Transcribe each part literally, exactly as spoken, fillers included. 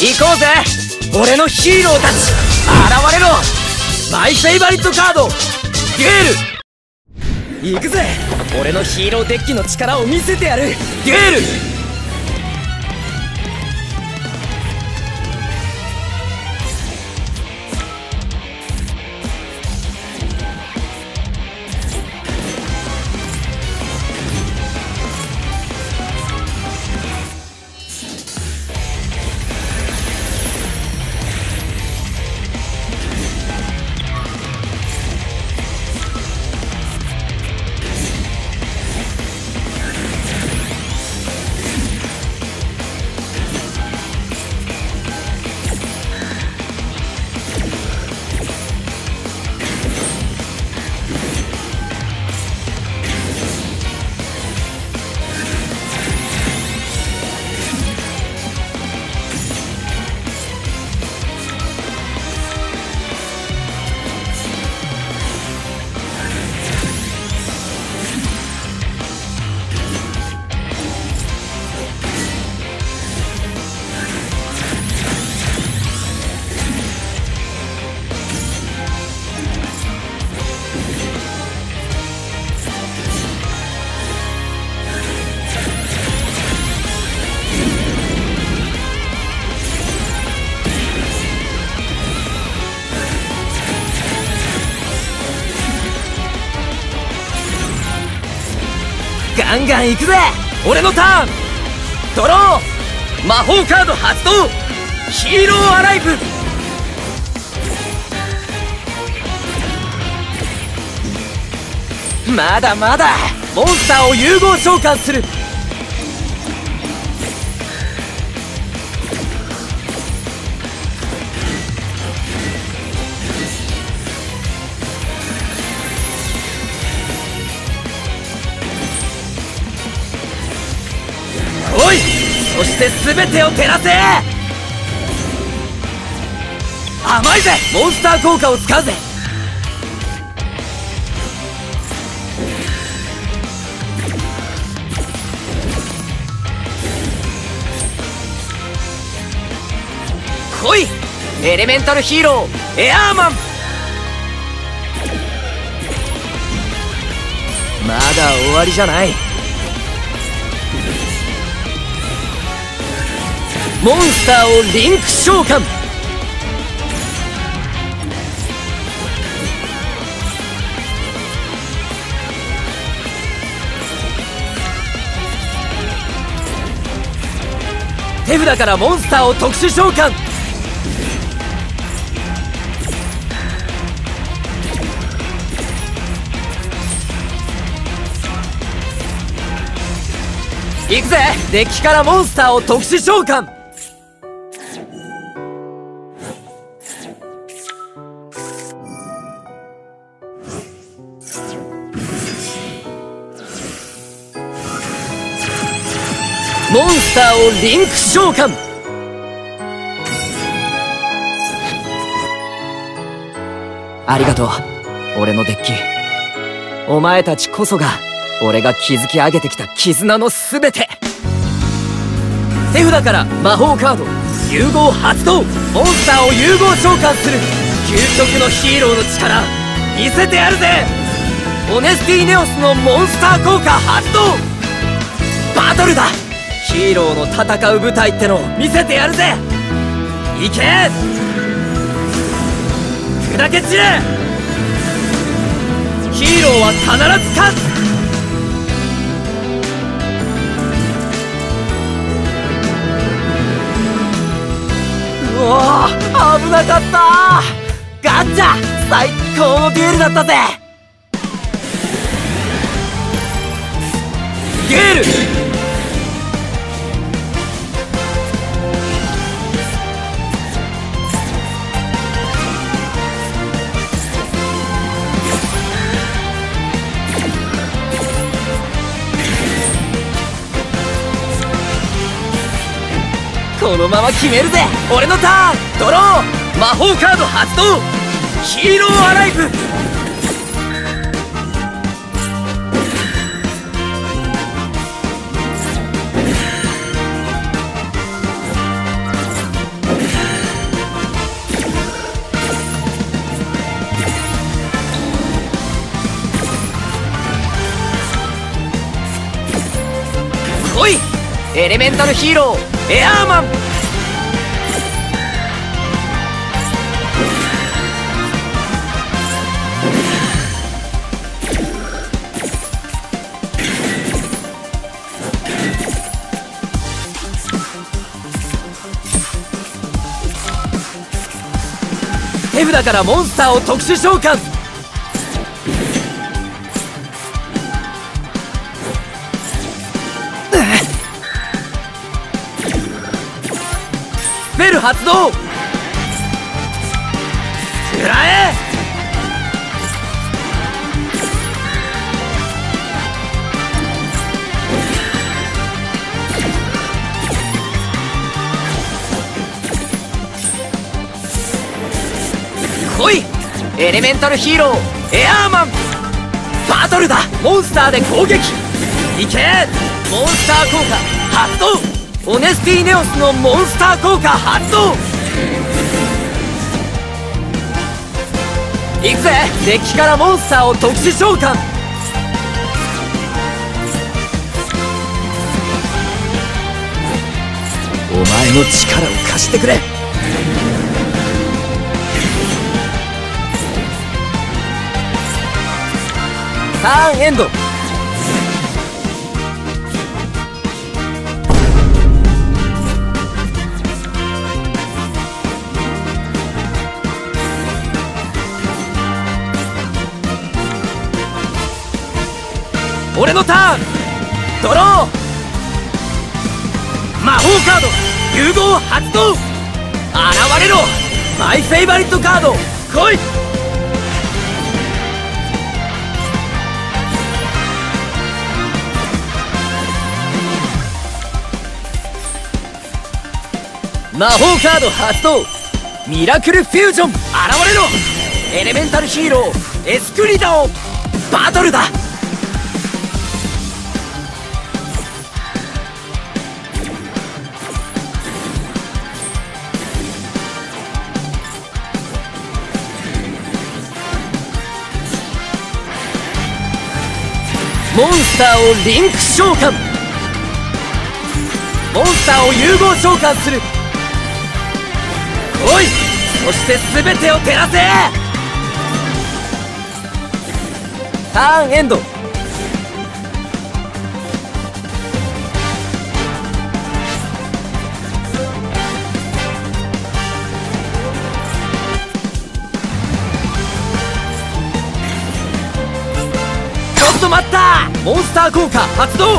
行こうぜ俺のヒーローたち、現れろマイフェイバリットカードデュエル。行くぜ俺のヒーローデッキの力を見せてやる。デュエル。ガンガン行くぜ俺のターン。ドロー魔法カード発動ヒーローアライブ。まだまだモンスターを融合召喚する。おいそして全てを照らせ。甘いぜモンスター効果を使うぜ。来いエレメンタルヒーローエアーマン。まだ終わりじゃない。モンスターをリンク召喚。手札からモンスターを特殊召喚。行くぜデッキからモンスターを特殊召喚。モンスターをリンク召喚。ありがとう俺のデッキ。お前たちこそが俺が築き上げてきた絆のすべて。手札から魔法カード融合発動。モンスターを融合召喚する。究極のヒーローの力見せてやるぜ。オネスティネオスのモンスター効果発動。バトルだヒーローの戦う舞台ってのを見せてやるぜ。行け砕け散れ。ヒーローは必ず勝つ。うわあ危なかったガッチャ最高のデュエルだったぜ。デュエル。このまま決めるぜ俺のターン。ドロー魔法カード発動ヒーローアライブ。 来いエレメンタルヒーローエアーマン。手札からモンスターを特殊召喚。スペル発動。食らえ。来いエレメンタルヒーローエアーマン。バトルだ。モンスターで攻撃。いけモンスター効果発動。オネスティネオスのモンスター効果発動。いくぜ。デッキからモンスターを特殊召喚。お前の力を貸してくれ。ターンエンド。俺のターン。ドロー。魔法カード融合発動。現れろマイフェイバリットカード。来い。魔法カード発動。ミラクルフュージョン現れろ。エレメンタルヒーローエスクリダオ。バトルだ。モンスターをリンク召喚。モンスターを融合召喚する。おいそして全てを照らせ。ターンエンド。ちょっと待った。モンスター効果発動。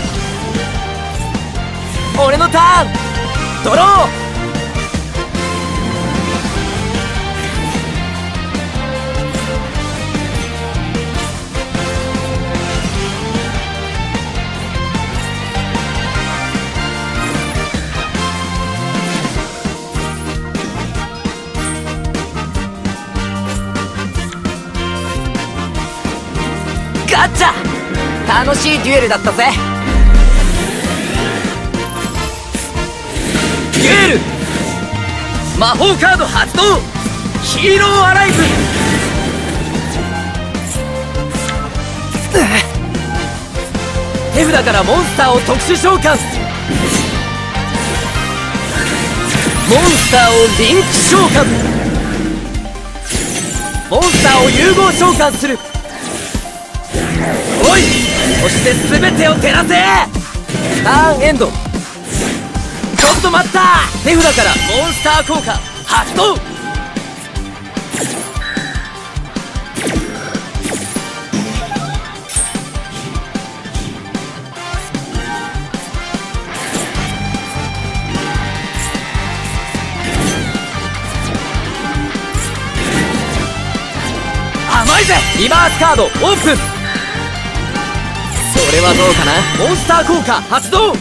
俺のターン。ドロー。ガッチャ。楽しいデュエルだったぜ。デュエル魔法カード発動。ヒーローアライブ。手札からモンスターを特殊召喚。モンスターをリンク召喚。モンスターを融合召喚する。おいそして全てを照らせ。ターンエンド。ちょっと待った。手札からモンスター効果発動。甘いぜ。リバースカードオープン。それはどうかな。モンスター効果発動。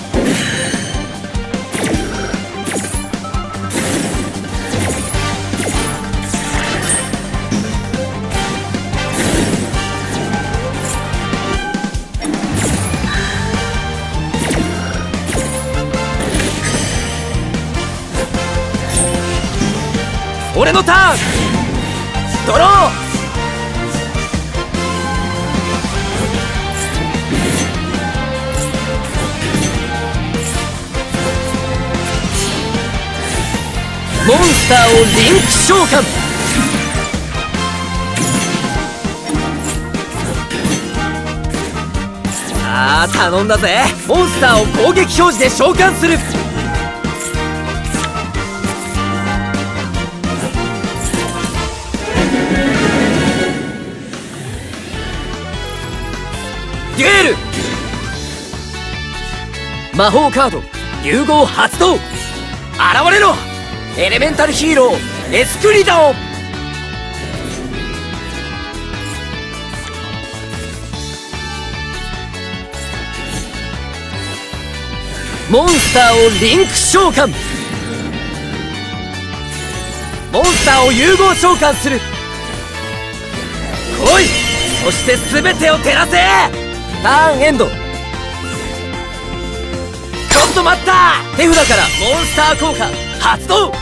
俺のターン。ドロー。 モンスターをリンク召喚。さあ頼んだぜ。モンスターを攻撃表示で召喚する。デュエル。魔法カード融合発動。現れろエレメンタルヒーローエスクリダオ。モンスターをリンク召喚。モンスターを融合召喚する。来い。そして全てを照らせ。ターンエンド。ちょっと待った。手札からモンスター効果発動。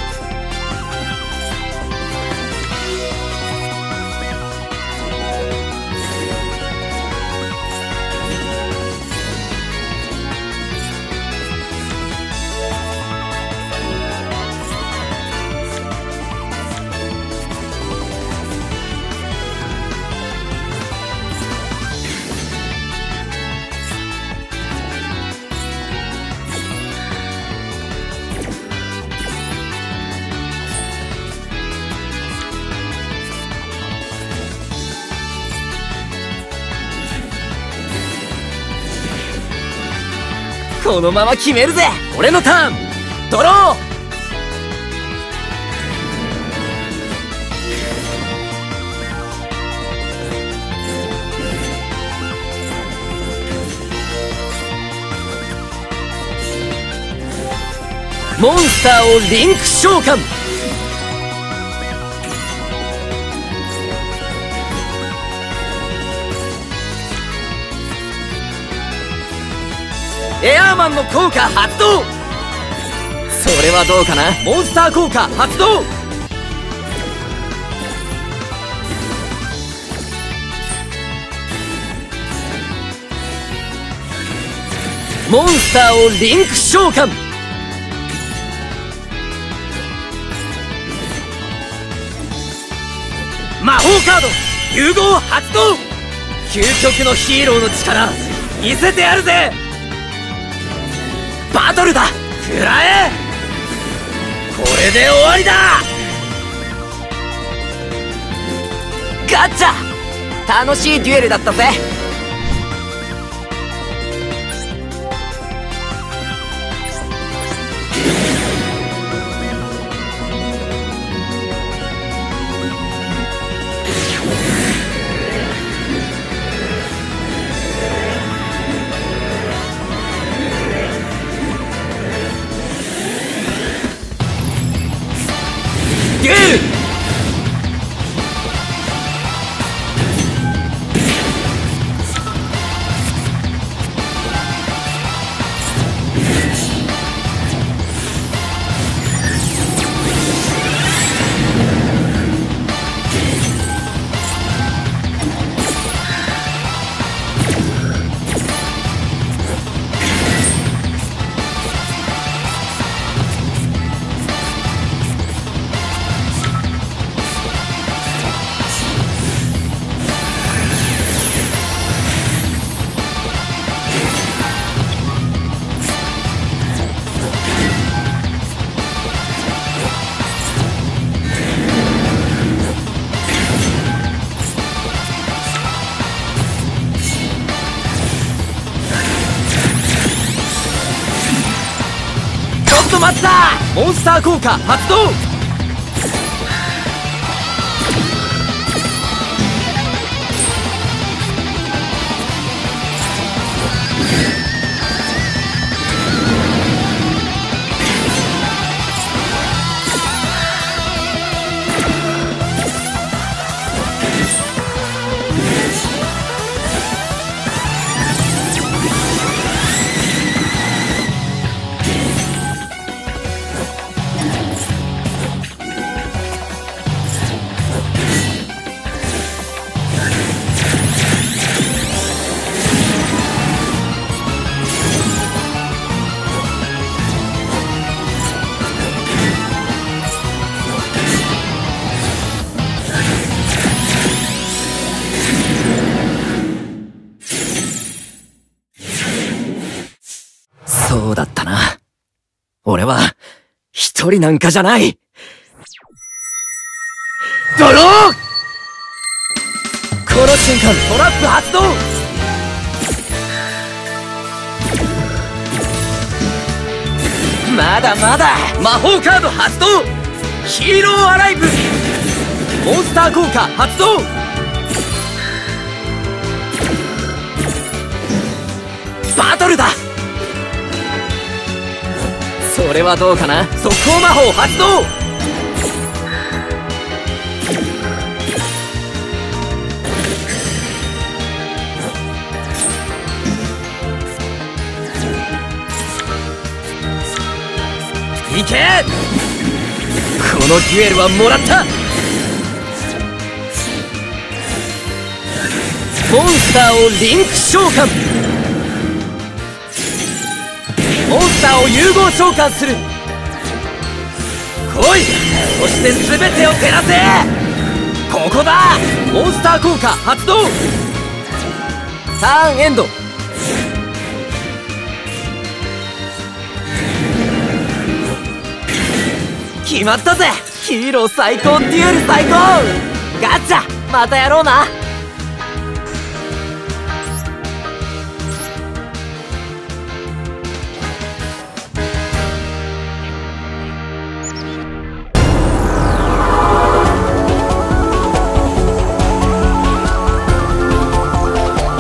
このまま決めるぜ。俺のターン。ドロー。モンスターをリンク召喚。エアーマンの効果発動。それはどうかな。モンスター効果発動。モンスターをリンク召喚。魔法カード融合発動。究極のヒーローの力見せてやるぜ。バトルだ。食らえ。これで終わりだ。ガッチャ。楽しいデュエルだったぜ。デュエル。ちょっと待った。モンスター効果発動。 ったな。俺は一人なんかじゃない。ドロー！この瞬間トラップ発動！まだまだ魔法カード発動！ヒーローアライブ！モンスター効果発動！バトルだ！それはどうかな。速攻魔法発動！いけ！このデュエルはもらった。モンスターをリンク召喚。モンスターを融合召喚する。来い！そして全てを照らせ！ここだ！モンスター効果発動！ターンエンド。決まったぜ！ヒーロー最高デュエル最高！ガッチャまたやろうな。